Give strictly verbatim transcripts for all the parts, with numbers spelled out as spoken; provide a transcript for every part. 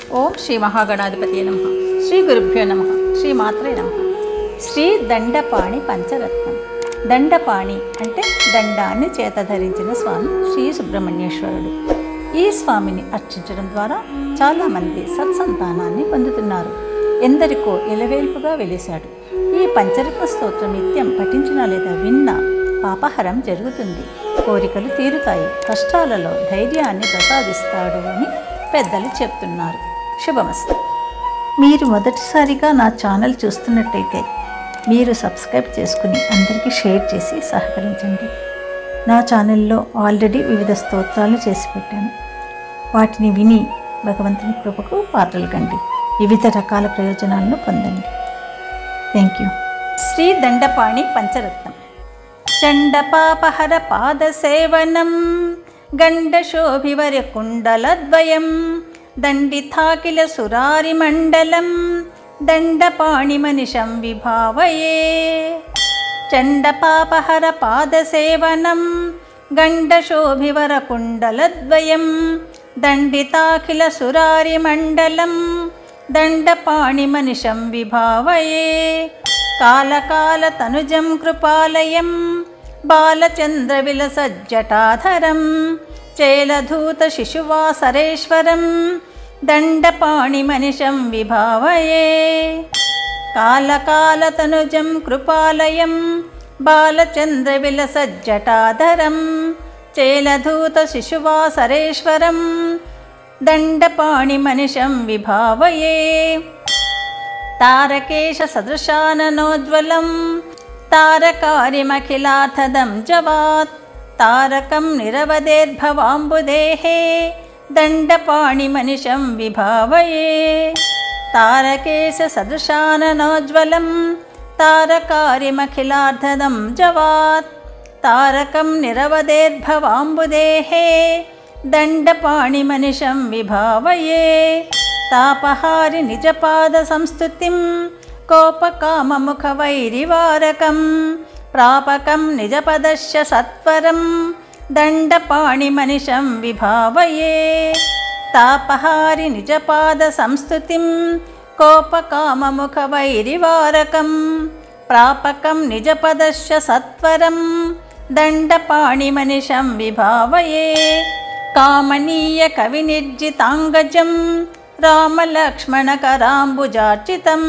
ఓం శ్రీ మహాగణాధిపతి నమః. శ్రీ గురుభ్యో నమః. శ్రీ మాత్రే నమః. శ్రీ దండపాణి పంచరత్నం. దండపాణి అంటే దండాన్ని చేత ధరించిన స్వామి శ్రీ సుబ్రహ్మణ్యేశ్వరుడు. ఈ స్వామిని అర్చించడం ద్వారా చాలామంది సత్సంతానాన్ని పొందుతున్నారు. ఎందరికో ఇలవేల్పుగా వెలిశాడు. ఈ పంచరత్న స్తోత్రం నిత్యం పఠించినా లేదా విన్నా పాపహరం జరుగుతుంది, కోరికలు తీరుతాయి, కష్టాలలో ధైర్యాన్ని ప్రసాదిస్తాడు అని పెద్దలు చెప్తున్నారు. శుభమస్తు. మీరు మొదటిసారిగా నా ఛానల్ చూస్తున్నట్టయితే మీరు సబ్స్క్రైబ్ చేసుకుని అందరికీ షేర్ చేసి సహకరించండి. నా ఛానల్లో ఆల్రెడీ వివిధ స్తోత్రాలు చేసి పెట్టాను. వాటిని విని భగవంతుని కృపకు పాత్రలు కండి, వివిధ రకాల ప్రయోజనాలను పొందండి. Thank you. శ్రీ దండపాణి పంచరత్నం. చండపాపహర పాద సేవనం గండశోభివర కుండలద్వయం దండితాకిల సురారి మండలం దండపాణి మనిషం విభావయే. చండపాపహర పాద సేవనం గండశోభివర కుండలద్వయం దండితాకిల సురారి మండలం దండపాణి మనిషం విభావయే. కాలకాల తనుజం కృపాలయం బాలచంద్ర విలసజ్జటాధరం చేలధూత శిశువాసరేశ్వరం దండపాణి మనిషం విభావయే. కాలకాల తనుజం కృపాలయం బాలచంద్ర విలసజ్జటాధరం చేలధూత శిశువాసరేశ్వరం దండపాణి మనిషం విభావయే. తారకేశ సదృశాననోజ్వలం తారకారిమఖిలాథదం జవాత్ తారకం నిరవదేర్భవాంబుదేహే దండపాణి మనిషం విభావయే. తారకేశ సదృశాననోజ్వలం తారకారిమఖిలార్థదం జవాత్ తారకం నిరవదేర్భవాంబుదేహే దండపాణి మనిషం విభావయే. తాపహారి నిజపాద సంస్తుతిం కోపకామముఖ వైరివారకం ప్రాపకం నిజపదశ్య సత్వరం దండపాణి మనిషం విభావయే. తాపహారి నిజపాద సంస్తుతిం కోపకామముఖ వైరివారకం ప్రాపకం నిజపదశ్య సత్వరం దండపాణి మనిషం విభావయే. కామనీయ కవి నిర్జితాంగజం రామలక్ష్మణకరాంబుజార్చితం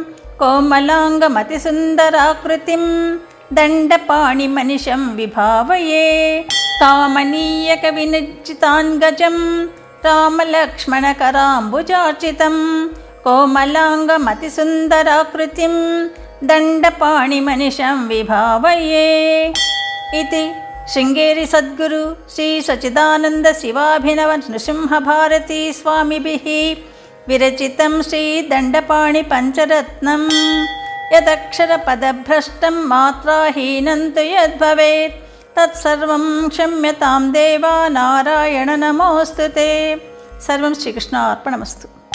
కోమలాంగమతిసుందరాకృతిం దండపాణి మనిషం విభావయే. కామనీయ కవి నిర్జితాంగజం రామలక్ష్మణకరాంబుజార్చితం కోమలాంగమతిసుందరాకృతిం దండపాణి మనిషం విభావయే. ఇది శృంగేరి సద్గురు శ్రీ సచిదానంద శివాభినవ నృసింహ భారతీ స్వామిభిః విరచితం శ్రీ దండపాణి పంచరత్నం. యదక్షర పదభ్రష్టం మాత్రాహీనం తు యద్భవేత్ తత్సర్వం క్షమ్యతాం దేవా నారాయణ నమోస్తుతే. సర్వం శ్రీకృష్ణార్పణమస్తు.